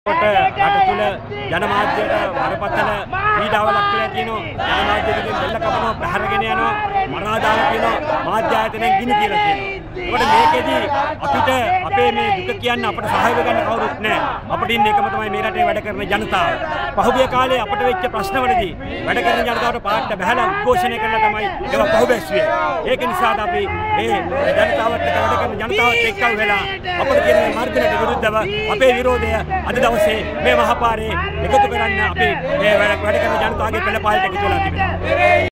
අපට රට තුළ ජනමාධ්‍යයට වරපතල පීඩාවලක් කියලා කියනවා. ජනමාධ්‍යයෙන් බෙල්ල කපනවා, පැහැරගෙන යනවා, මරා දාලා කියනවා, මාධ්‍ය ආයතනයෙන් ගිනි කියලා කියනවා. ඒකට මේකෙදී අපිට අපේ මේ දුක කියන්න අපට සහාය ගන්න කවුරුත් නැහැ. අපිට ඉන්න එකම තමයි මේ රටේ වැඩ කරන ජනතාව. පහුගිය කාලේ අපිට වෙච්ච ප්‍රශ්නවලදී වැඩ කරන ජනතාවට පාට බහැලා උද්ඝෝෂණය කරලා තමයි ඒක පහුබැස්සුවේ. ඒක නිසා අපි මේ ජනතාවට වැඩ කරන ජනතාවත් එක්කව වෙලා අපිට කියන මාර්ගයට විරුද්ධව අපේ විරෝධය අද දවසේ මේ මහපාරේ එකතු කරන්න අපි මේ වැඩ කරන ජනතාවගේ පෙළපාලට එකතු වෙලා තිබෙනවා.